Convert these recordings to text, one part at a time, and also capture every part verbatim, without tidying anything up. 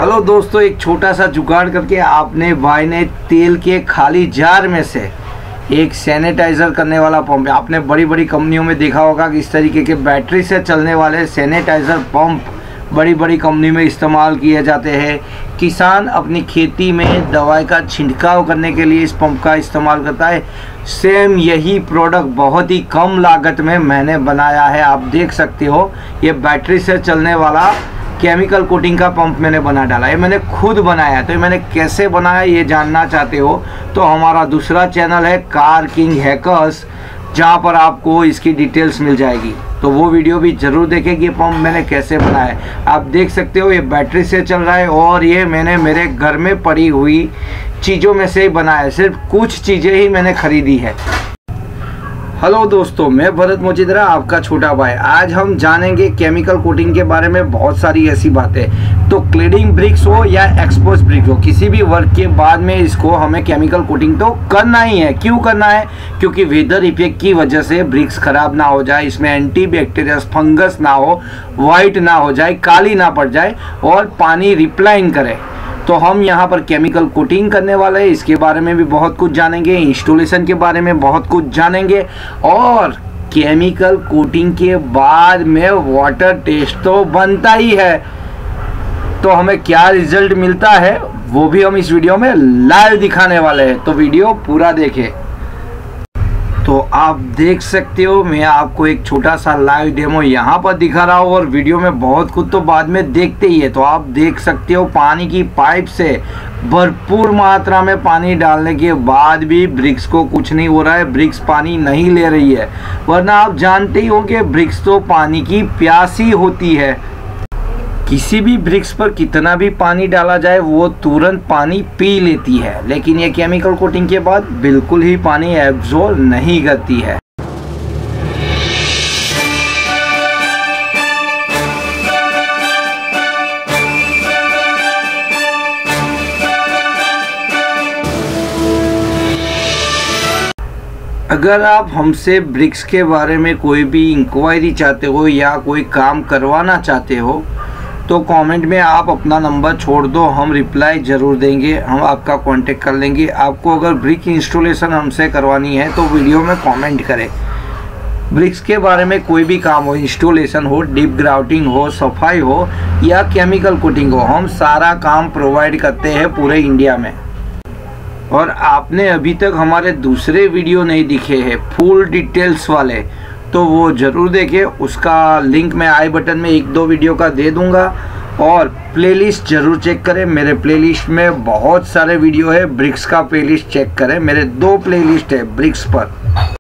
Hello दोस्तों, एक छोटा सा जुगाड़ करके आपने भाई ने तेल के खाली जार में से एक सैनिटाइज़र करने वाला पंप, आपने बड़ी बड़ी कंपनियों में देखा होगा कि इस तरीके के बैटरी से चलने वाले सैनिटाइज़र पंप बड़ी बड़ी कंपनी में इस्तेमाल किए जाते हैं। किसान अपनी खेती में दवाई का छिड़काव करने के लिए इस पंप का इस्तेमाल करता है। सेम यही प्रोडक्ट बहुत ही कम लागत में मैंने बनाया है। आप देख सकते हो, ये बैटरी से चलने वाला केमिकल कोटिंग का पंप मैंने बना डाला है। मैंने खुद बनाया। तो ये मैंने कैसे बनाया ये जानना चाहते हो तो हमारा दूसरा चैनल है कार किंग हैकर्स, जहाँ पर आपको इसकी डिटेल्स मिल जाएगी। तो वो वीडियो भी ज़रूर देखें कि ये पंप मैंने कैसे बनाया है। आप देख सकते हो ये बैटरी से चल रहा है और ये मैंने मेरे घर में पड़ी हुई चीज़ों में से ही बनाया है। सिर्फ कुछ चीज़ें ही मैंने खरीदी है। हेलो दोस्तों, मैं भरत मोचिद्रा, आपका छोटा भाई। आज हम जानेंगे केमिकल कोटिंग के बारे में बहुत सारी ऐसी बातें। तो क्लेडिंग ब्रिक्स हो या एक्सपोज ब्रिक्स हो, किसी भी वर्क के बाद में इसको हमें केमिकल कोटिंग तो करना ही है। क्यों करना है? क्योंकि वेदर इफेक्ट की वजह से ब्रिक्स खराब ना हो जाए, इसमें एंटी बैक्टीरियल फंगस ना हो, वाइट ना हो जाए, काली ना पड़ जाए और पानी रिप्लाइन करे। तो हम यहाँ पर केमिकल कोटिंग करने वाले हैं। इसके बारे में भी बहुत कुछ जानेंगे, इंस्टॉलेशन के बारे में बहुत कुछ जानेंगे और केमिकल कोटिंग के बाद में वाटर टेस्ट तो बनता ही है। तो हमें क्या रिजल्ट मिलता है वो भी हम इस वीडियो में लाइव दिखाने वाले हैं। तो वीडियो पूरा देखें। तो आप देख सकते हो, मैं आपको एक छोटा सा लाइव डेमो यहाँ पर दिखा रहा हूँ और वीडियो में बहुत कुछ तो बाद में देखते ही है। तो आप देख सकते हो पानी की पाइप से भरपूर मात्रा में पानी डालने के बाद भी ब्रिक्स को कुछ नहीं हो रहा है। ब्रिक्स पानी नहीं ले रही है, वरना आप जानते ही हो कि ब्रिक्स तो पानी की प्यासी होती है। किसी भी ब्रिक्स पर कितना भी पानी डाला जाए वो तुरंत पानी पी लेती है, लेकिन ये केमिकल कोटिंग के बाद बिल्कुल ही पानी एब्जॉर्ब नहीं करती है। अगर आप हमसे ब्रिक्स के बारे में कोई भी इंक्वायरी चाहते हो या कोई काम करवाना चाहते हो तो कमेंट में आप अपना नंबर छोड़ दो, हम रिप्लाई ज़रूर देंगे। हम आपका कांटेक्ट कर लेंगे। आपको अगर ब्रिक इंस्टॉलेशन हमसे करवानी है तो वीडियो में कमेंट करें। ब्रिक्स के बारे में कोई भी काम हो, इंस्टॉलेशन हो, डीप ग्राउटिंग हो, सफाई हो या केमिकल कोटिंग हो, हम सारा काम प्रोवाइड करते हैं पूरे इंडिया में। और आपने अभी तक हमारे दूसरे वीडियो नहीं दिखे हैं फुल डिटेल्स वाले, तो वो ज़रूर देखें। उसका लिंक मैं आई बटन में एक दो वीडियो का दे दूंगा। और प्लेलिस्ट ज़रूर चेक करें, मेरे प्लेलिस्ट में बहुत सारे वीडियो है। ब्रिक्स का प्लेलिस्ट चेक करें, मेरे दो प्लेलिस्ट है ब्रिक्स पर।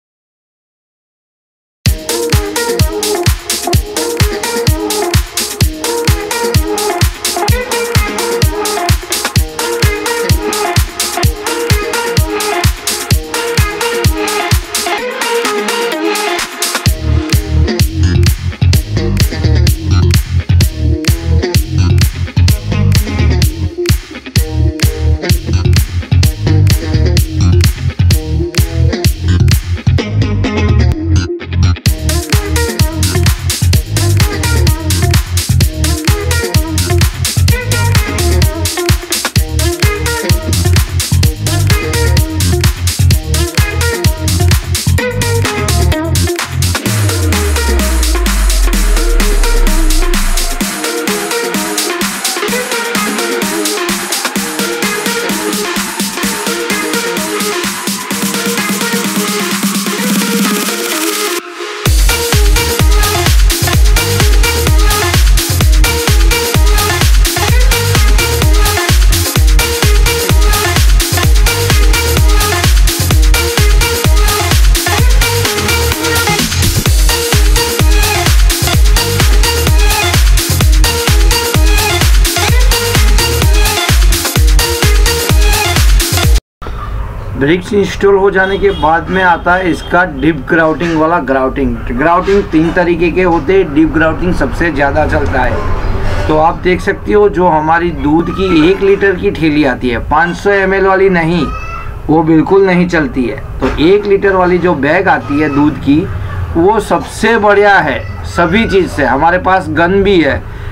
ब्रिक्स इंस्टॉल हो जाने के बाद में आता है इसका डीप ग्राउटिंग वाला ग्राउटिंग। ग्राउटिंग तीन तरीके के होते हैं, डीप ग्राउटिंग सबसे ज़्यादा चलता है। तो आप देख सकते हो जो हमारी दूध की एक लीटर की ठेली आती है, पाँच सौ एम एल वाली नहीं, वो बिल्कुल नहीं चलती है। तो एक लीटर वाली जो बैग आती है दूध की, वो सबसे बढ़िया है सभी चीज़ से। हमारे पास गन भी है,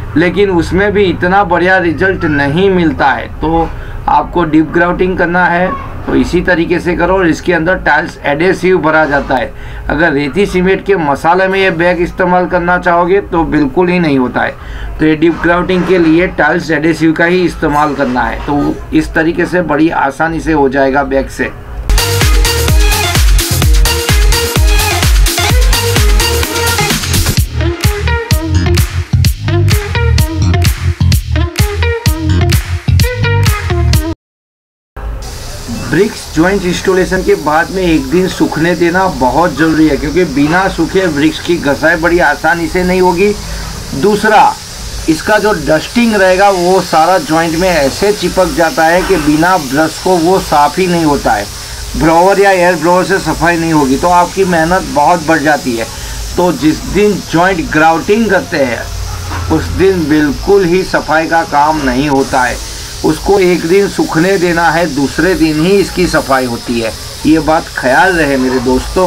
लेकिन उसमें भी इतना बढ़िया रिजल्ट नहीं मिलता है। तो आपको डीप ग्राउटिंग करना है तो इसी तरीके से करो और इसके अंदर टाइल्स एडेसिव भरा जाता है। अगर रेती सीमेंट के मसाले में ये बैग इस्तेमाल करना चाहोगे तो बिल्कुल ही नहीं होता है। तो ये डीप ग्राउटिंग के लिए टाइल्स एडेसिव का ही इस्तेमाल करना है। तो इस तरीके से बड़ी आसानी से हो जाएगा बैग से। ब्रिक्स जॉइंट इंस्टॉलेशन के बाद में एक दिन सूखने देना बहुत ज़रूरी है, क्योंकि बिना सूखे ब्रिक्स की घसाई बड़ी आसानी से नहीं होगी। दूसरा, इसका जो डस्टिंग रहेगा वो सारा जॉइंट में ऐसे चिपक जाता है कि बिना ब्रश को वो साफ़ ही नहीं होता है। ब्रोवर या एयर ब्रोवर से सफाई नहीं होगी तो आपकी मेहनत बहुत बढ़ जाती है। तो जिस दिन जॉइंट ग्राउटिंग करते हैं उस दिन बिल्कुल ही सफाई का काम नहीं होता है। उसको एक दिन सूखने देना है, दूसरे दिन ही इसकी सफाई होती है। ये बात ख्याल रहे मेरे दोस्तों।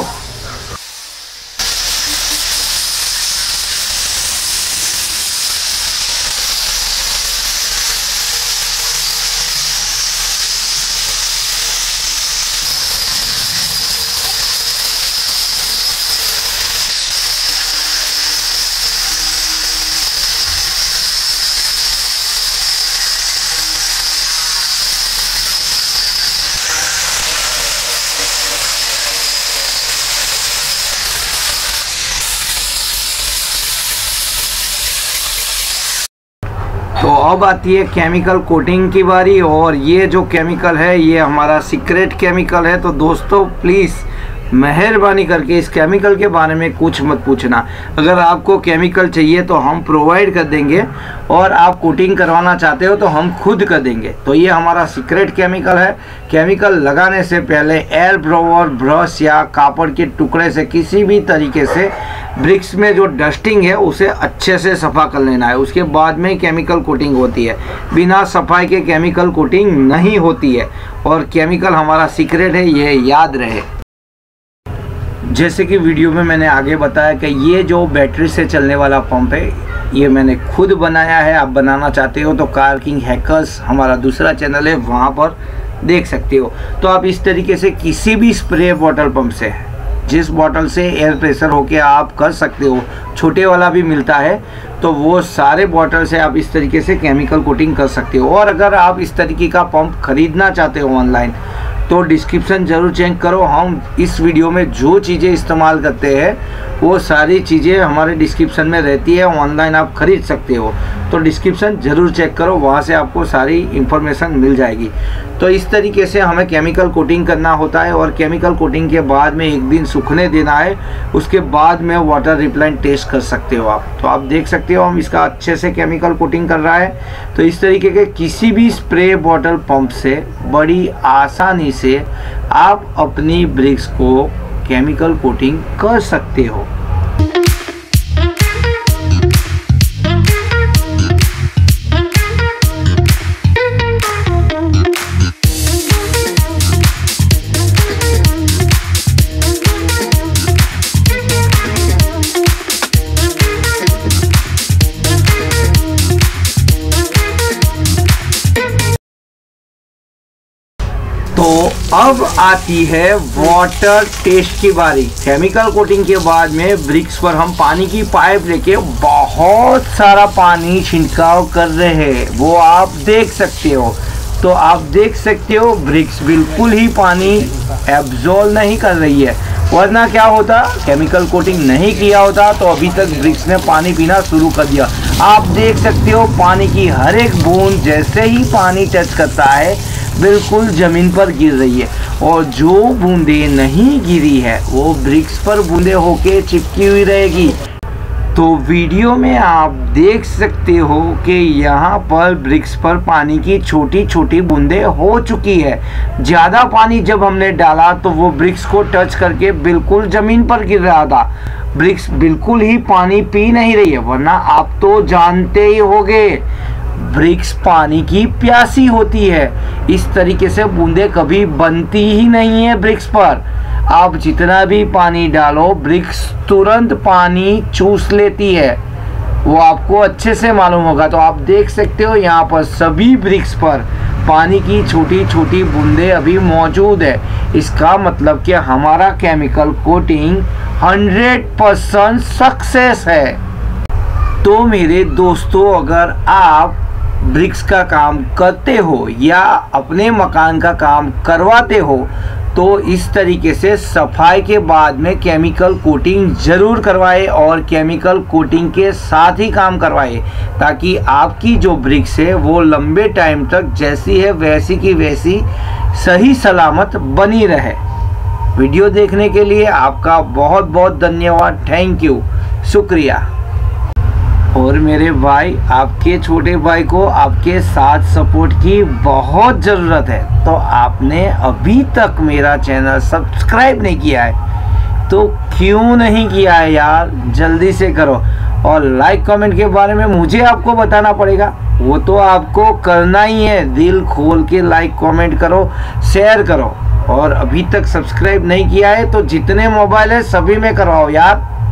तो अब आती है केमिकल कोटिंग की बारी, और ये जो केमिकल है ये हमारा सीक्रेट केमिकल है। तो दोस्तों प्लीज़ मेहरबानी करके इस केमिकल के बारे में कुछ मत पूछना। अगर आपको केमिकल चाहिए तो हम प्रोवाइड कर देंगे, और आप कोटिंग करवाना चाहते हो तो हम खुद कर देंगे। तो ये हमारा सीक्रेट केमिकल है। केमिकल लगाने से पहले एयर ब्रोवर, ब्रश या कापड़ के टुकड़े से किसी भी तरीके से ब्रिक्स में जो डस्टिंग है उसे अच्छे से सफ़ा कर लेना है। उसके बाद में केमिकल कोटिंग होती है। बिना सफाई के केमिकल कोटिंग नहीं होती है, और केमिकल हमारा सीक्रेट है, ये याद रहे। जैसे कि वीडियो में मैंने आगे बताया कि ये जो बैटरी से चलने वाला पंप है ये मैंने खुद बनाया है। आप बनाना चाहते हो तो कार किंग हैकर्स हमारा दूसरा चैनल है, वहाँ पर देख सकते हो। तो आप इस तरीके से किसी भी स्प्रे बॉटल पंप से, जिस बॉटल से एयर प्रेशर होके आप कर सकते हो, छोटे वाला भी मिलता है, तो वो सारे बॉटल से आप इस तरीके से केमिकल कोटिंग कर सकते हो। और अगर आप इस तरीके का पंप खरीदना चाहते हो ऑनलाइन तो डिस्क्रिप्शन ज़रूर चेक करो। हम इस वीडियो में जो चीज़ें इस्तेमाल करते हैं वो सारी चीज़ें हमारे डिस्क्रिप्शन में रहती है, ऑनलाइन आप खरीद सकते हो। तो डिस्क्रिप्शन ज़रूर चेक करो, वहाँ से आपको सारी इन्फॉर्मेशन मिल जाएगी। तो इस तरीके से हमें केमिकल कोटिंग करना होता है, और केमिकल कोटिंग के बाद में एक दिन सूखने देना है। उसके बाद में वाटर रिपेलेंट टेस्ट कर सकते हो आप। तो आप देख सकते हो हम इसका अच्छे से केमिकल कोटिंग कर रहा है। तो इस तरीके के किसी भी स्प्रे बॉटल पंप से बड़ी आसानी से आप अपनी ब्रिक्स को केमिकल कोटिंग कर सकते हो। तो अब आती है वाटर टेस्ट की बारी। केमिकल कोटिंग के बाद में ब्रिक्स पर हम पानी की पाइप लेके बहुत सारा पानी छिड़काव कर रहे हैं, वो आप देख सकते हो। तो आप देख सकते हो ब्रिक्स बिल्कुल ही पानी एब्जॉर्ब नहीं कर रही है, वरना क्या होता, केमिकल कोटिंग नहीं किया होता तो अभी तक ब्रिक्स ने पानी पीना शुरू कर दिया। आप देख सकते हो पानी की हर एक बूंद जैसे ही पानी टच करता है बिल्कुल ज़मीन पर गिर रही है, और जो बूंदें नहीं गिरी है वो ब्रिक्स पर बूंदें होके चिपकी हुई रहेगी। तो वीडियो में आप देख सकते हो कि यहाँ पर ब्रिक्स पर पानी की छोटी छोटी बूंदें हो चुकी है। ज़्यादा पानी जब हमने डाला तो वो ब्रिक्स को टच करके बिल्कुल ज़मीन पर गिर रहा था। ब्रिक्स बिल्कुल ही पानी पी नहीं रही है, वरना आप तो जानते ही होंगे ब्रिक्स पानी की प्यासी होती है। इस तरीके से बूंदें कभी बनती ही नहीं है ब्रिक्स पर। आप जितना भी पानी डालो ब्रिक्स तुरंत पानी चूस लेती है। वो आपको अच्छे से मालूम होगा। तो आप देख सकते हो यहाँ पर सभी ब्रिक्स पर पानी की छोटी छोटी बूंदें अभी मौजूद है। इसका मतलब कि हमारा chemical coating hundred percent success है। तो मेरे दोस्तों, अगर आप ब्रिक्स का काम करते हो या अपने मकान का काम करवाते हो तो इस तरीके से सफाई के बाद में केमिकल कोटिंग ज़रूर करवाए और केमिकल कोटिंग के साथ ही काम करवाए, ताकि आपकी जो ब्रिक्स है वो लंबे टाइम तक जैसी है वैसी की वैसी सही सलामत बनी रहे। वीडियो देखने के लिए आपका बहुत बहुत धन्यवाद। थैंक यू, शुक्रिया। और मेरे भाई, आपके छोटे भाई को आपके साथ सपोर्ट की बहुत ज़रूरत है। तो आपने अभी तक मेरा चैनल सब्सक्राइब नहीं किया है तो क्यों नहीं किया है यार, जल्दी से करो। और लाइक कमेंट के बारे में मुझे आपको बताना पड़ेगा, वो तो आपको करना ही है। दिल खोल के लाइक कमेंट करो, शेयर करो। और अभी तक सब्सक्राइब नहीं किया है तो जितने मोबाइल है सभी में करवाओ यार।